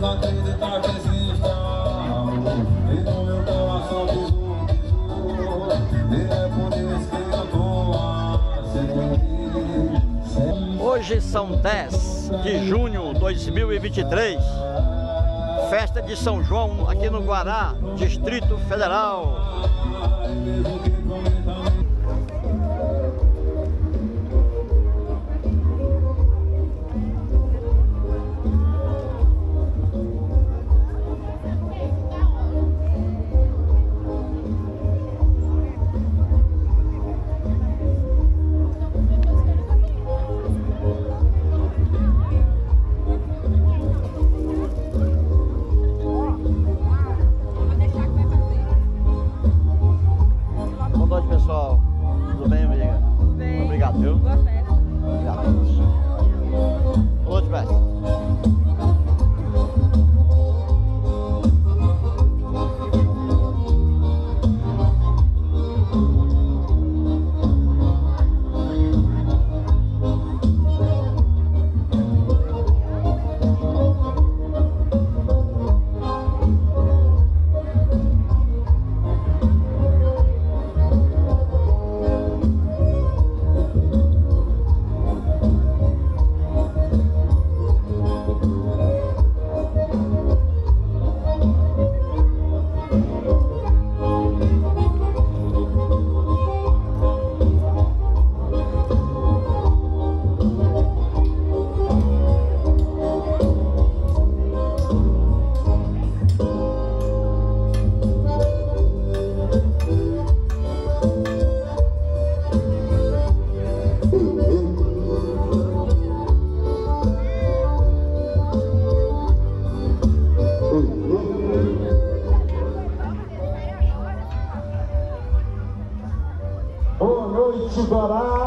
acreditar que existe algo e no meu coração pisou, e é por isso que eu tô assim. Hoje são 10 de junho de 2023, festa de São João aqui no Guará, Distrito Federal. Boa noite, pessoal. Tudo bem, amiga? Tudo bem. Obrigado, viu? Boa festa. Obrigado a todos. Boa noite, mestre. Boa noite, Guará.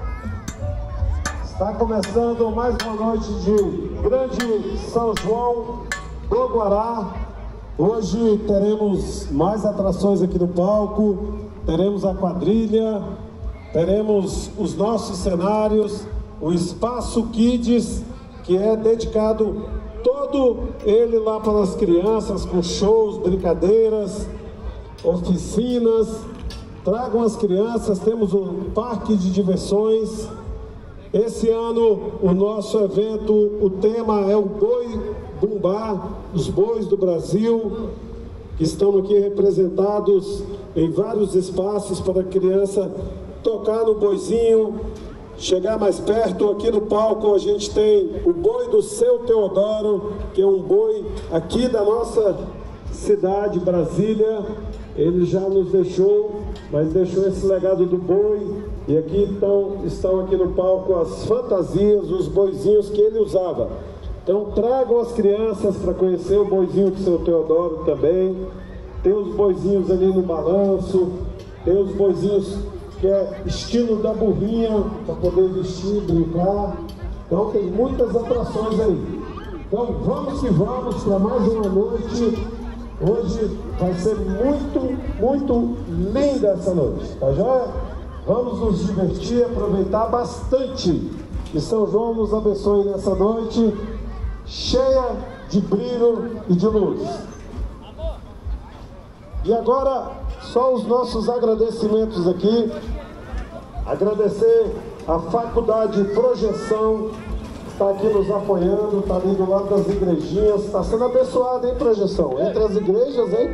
Está começando mais uma noite de grande São João do Guará. Hoje teremos mais atrações aqui no palco, teremos a quadrilha, teremos os nossos cenários, o Espaço Kids, que é dedicado todo ele lá para as crianças, com shows, brincadeiras, oficinas. Tragam as crianças, temos um parque de diversões. Esse ano o nosso evento, o tema é o Boi Bumbá, os bois do Brasil, que estão aqui representados em vários espaços para a criança tocar no boizinho, chegar mais perto. Aqui no palco a gente tem o boi do Seu Teodoro, que é um boi aqui da nossa cidade, Brasília. Ele já nos deixou, mas deixou esse legado do boi. E aqui estão aqui no palco as fantasias, os boizinhos que ele usava. Então tragam as crianças para conhecer o boizinho do Seu Teodoro também. Tem os boizinhos ali no balanço, tem os boizinhos que é estilo da burrinha, para poder vestir, brincar. Então tem muitas atrações aí. Então vamos que vamos para mais uma noite. Hoje vai ser muito linda essa noite, tá joia? Vamos nos divertir, aproveitar bastante. Que São João nos abençoe nessa noite cheia de brilho e de luz. E agora, só os nossos agradecimentos aqui. Agradecer a Faculdade Projeção, está aqui nos apoiando, está ali do lado das igrejinhas, está sendo abençoado, hein, Projeção? Entre as igrejas, hein?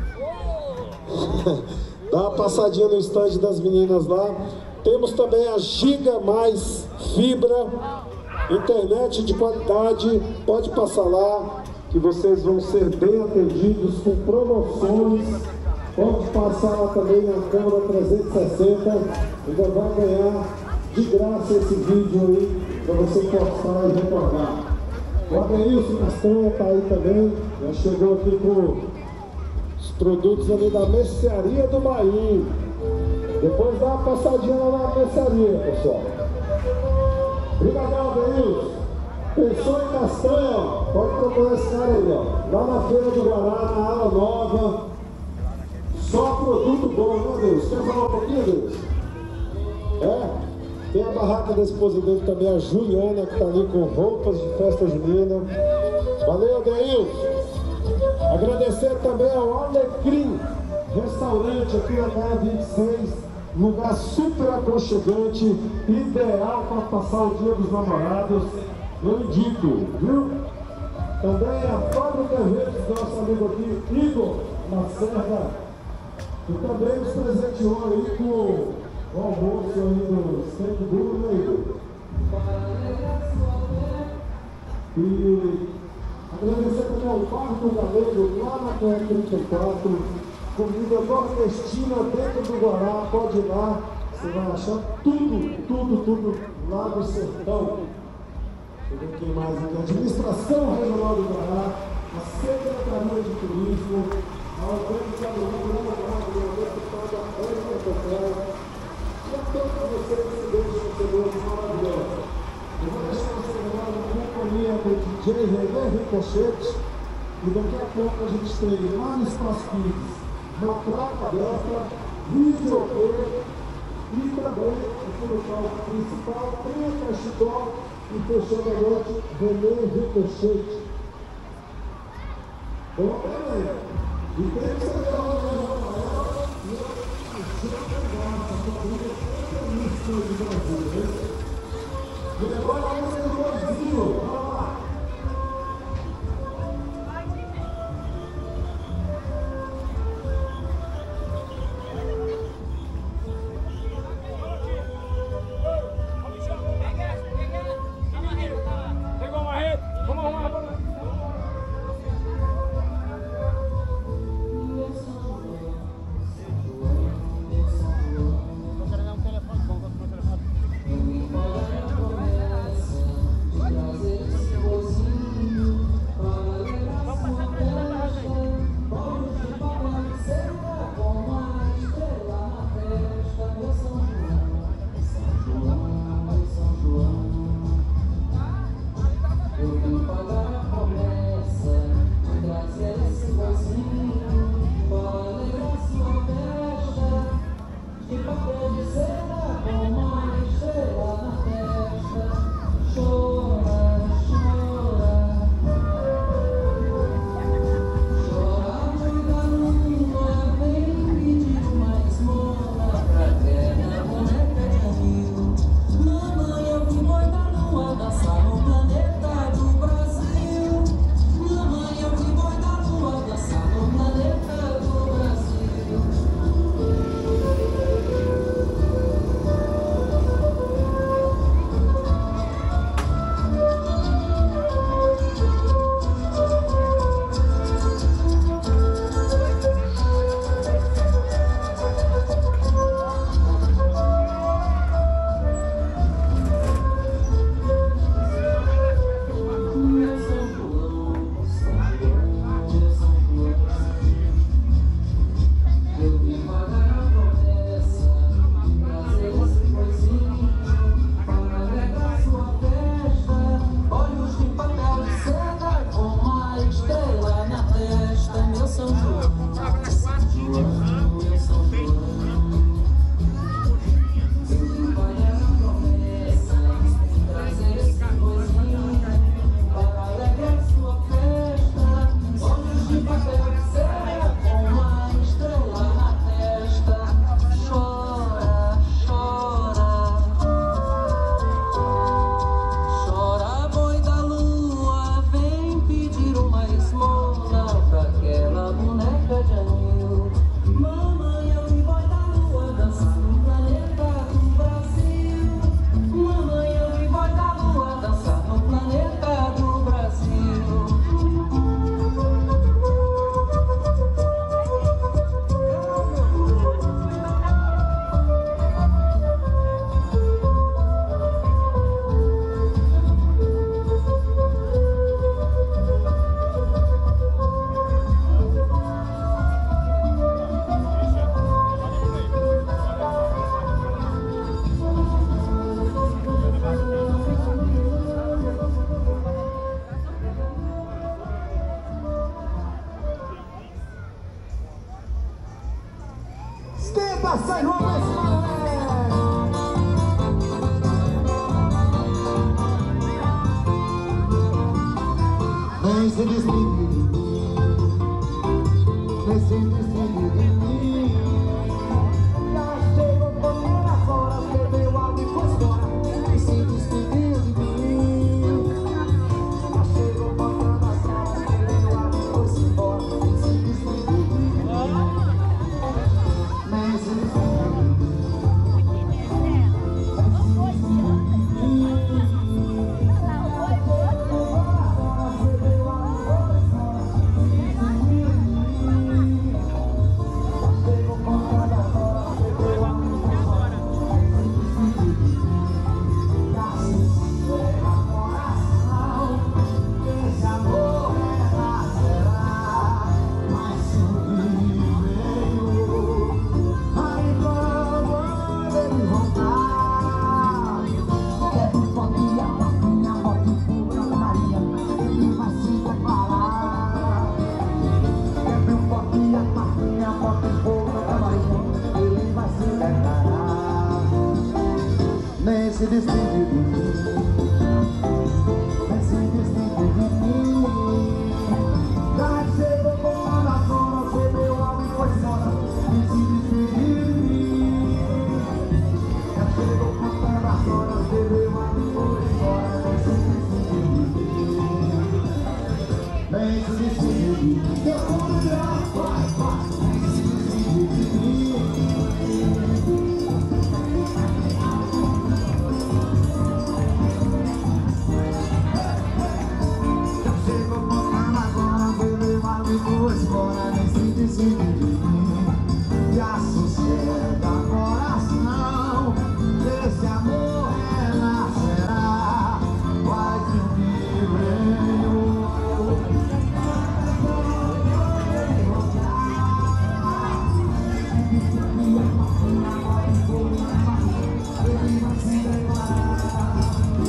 Dá uma passadinha no estande das meninas lá. Temos também a Giga Mais Fibra, internet de qualidade. Pode passar lá, que vocês vão ser bem atendidos com promoções. Pode passar lá também na câmera 360, ainda vai ganhar de graça esse vídeo aí, para você postar e recordar. O Adeilson Castanha está aí também, já chegou aqui com os produtos ali da Mercearia do Bahia. Depois dá uma passadinha lá na mercearia, pessoal. Obrigadão, Adeilson. Pensou em castanha, ó, pode procurar esse cara aí, ó. Lá na Feira do Guará, na ala nova. Só produto bom, né, Deus? Quer falar um pouquinho, Deus? É? Tem a barraca da esposa dele também, a Juliana, que está ali com roupas de festa junina. Valeu, Deilson. Agradecer também ao Alecrim Restaurante aqui na Praia 26, lugar super aconchegante, ideal para passar o dia dos namorados. Eu indico, viu? Também a Fábrica Verde do nosso amigo aqui, Igor Lacerda, que também nos presenteou aí com o almoço aí do Centro Duro, né, Igor? E agradecer também ao Parque Galego, lá na PR34, comida nordestina dentro do Guará, pode ir lá, você vai achar tudo lá do sertão. Deixa eu ver quem mais aqui, Administração Regional do Guará, a Secretaria de Turismo, a Organização Deputada Ana Tocel, e a todos vocês que deixam recebedores maravilhosos. Eu vou deixar você agora na companhia do DJ René Ricochete, e daqui a pouco a gente tem lá no Espaço Kids uma placa aberta, videoplay e também aqui no palco principal tem a Cachitó e fechando a noite René Ricochete. Bom, peraí, e tem que ser legal, né? E eu sempre gosto, a família é isso de Brasil, né? E agora vamos ter um gordinho, vamos lá. Sai, Rubens! Vem, se despedir de mim, vem se despedir de mim. Já chegou contando as horas, bebeu água e foi embora, vem se despedir de mim. Já chegou contando as horas, bebeu água e foi embora, vem se despedir de mim. Vem se despedir de mim. Nem se despedir de mim, nem se despedir de mim. Já chegou com a na zona, bebeu água e foi embora, nem se despedir de mim. Já chegou com a na zona, bebeu água e foi embora, nem se despedir de mim. Nem se despedir de mim. Eu vou olhar, vai, nem se despedir de mim. Fora, nem se decide de mim, e assossega coração, esse amor renascerá, vai que o que veio. Ele vai se declarar,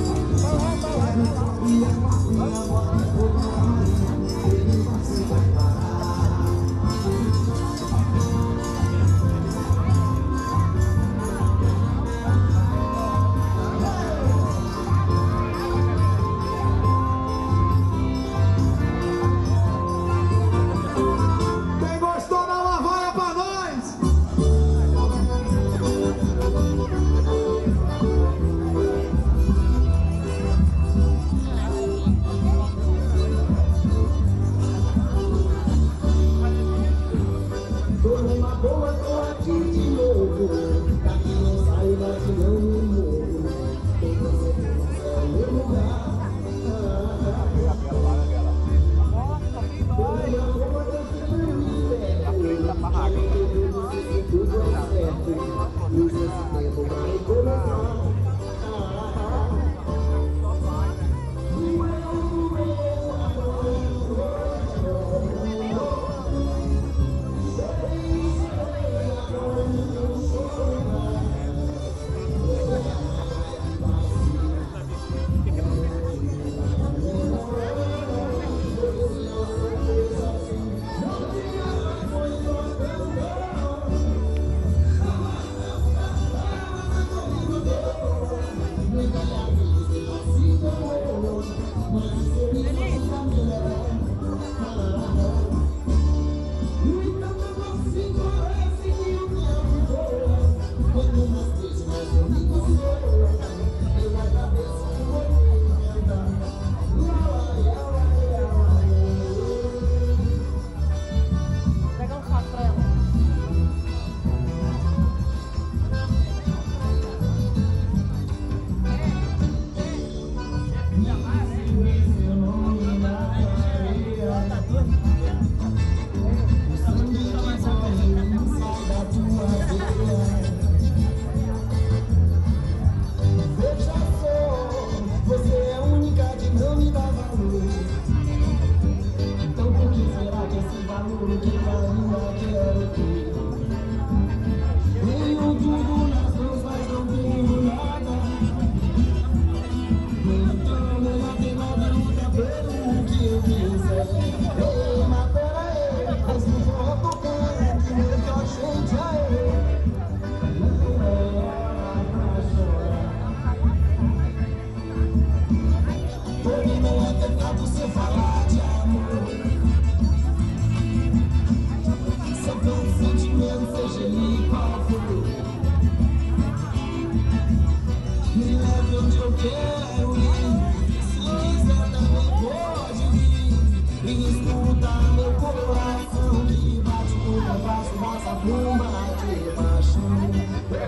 ele vai se declarar. Você falar de amor. escuta meu coração que bate no meu braço, nossa pluma de paixão.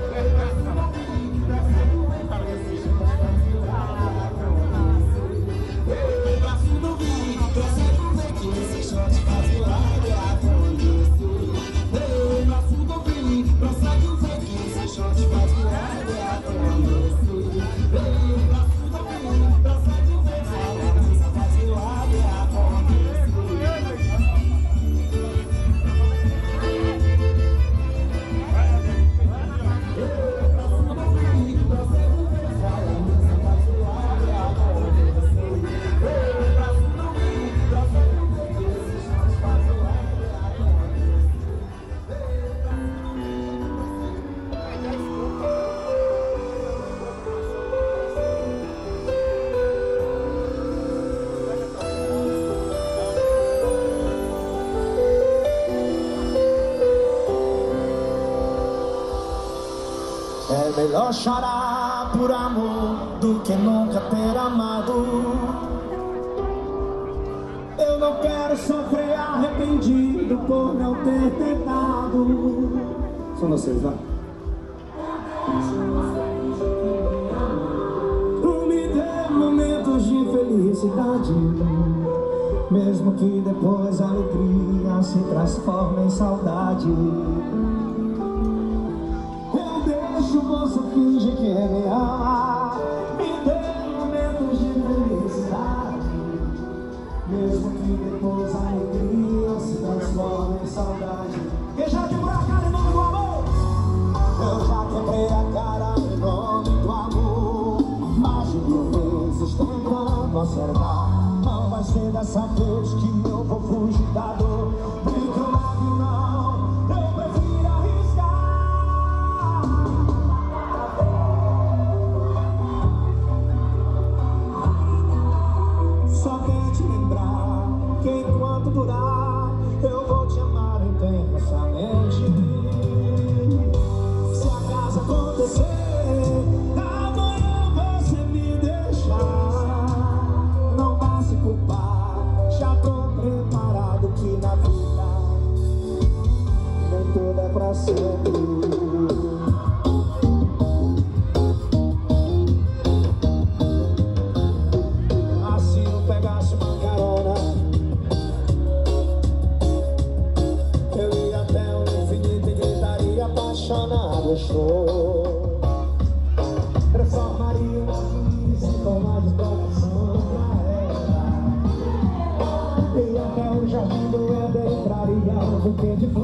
É melhor chorar por amor do que nunca ter amado. Eu não quero sofrer arrependido por não ter tentado. São vocês, né? Me dê momentos de felicidade, mesmo que depois a alegria se transforme em saudade. Você finge que me ama, me dê momentos de felicidade, mesmo que depois a alegria se transforme em saudade. Quem já quebrou a cara em nome do amor? Eu já quebrei a cara em nome do amor, mais de 1000 vezes tentando acertar. Não vai ser dessa vez que eu vou fugir da dor. Porque eu não, eu prefiro arriscar. Só tente lembrar que enquanto durar eu vou te amar intensamente. Se acaso acontecer amanhã você me deixar, não vá se culpar, já tô preparado que na vida nem tudo é pra sempre. Transformaria uma vida em forma de coração pra ela. E até o jardim do Éden entraria um buquê de flores.